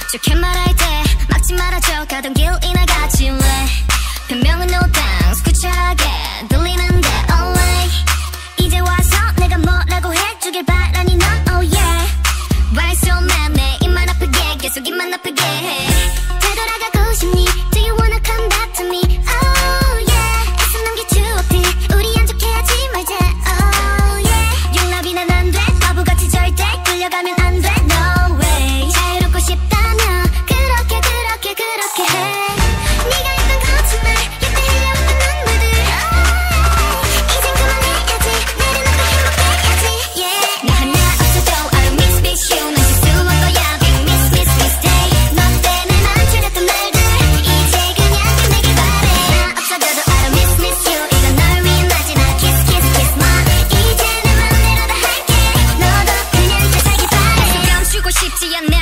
좋게 말할 때 막지 말아줘. 가던 길이나 같이 왜 변명은 no thanks 구차하게 들리는데 alright. 이제 와서 내가 뭐라고 해주길 바라니 넌 oh yeah. Why so mad 내 입만 아프게 계속 입만 아프게 해. 되돌아가고 싶니? Do you wanna come back to me? Oh yeah. 애써 남길 추억들 우리 안 좋게 하지 말자. Oh yeah. 용납이란 안 돼. 바보같이 절대 끌려가면 안 돼. No way. 자유롭고 싶다면 그렇게 해. 네가 했던 거짓말 옆에 흘려왔던 눈물들 이젠 그만해야지. 내려놓고 행복해야지. Yeah. 나 하나 없어도 I don't miss you. 넌 실수한 거야. Big miss day. 너 때문에 망쳐졌던 날들 이제 그냥 끝내길 바래. 나 없어져도 I don't miss you. 이건 널 위한 마지막 kiss my. 이제 내 맘대로 다 할게. 너도 그냥 잘 살길 바래. 감추고 싶지 않네.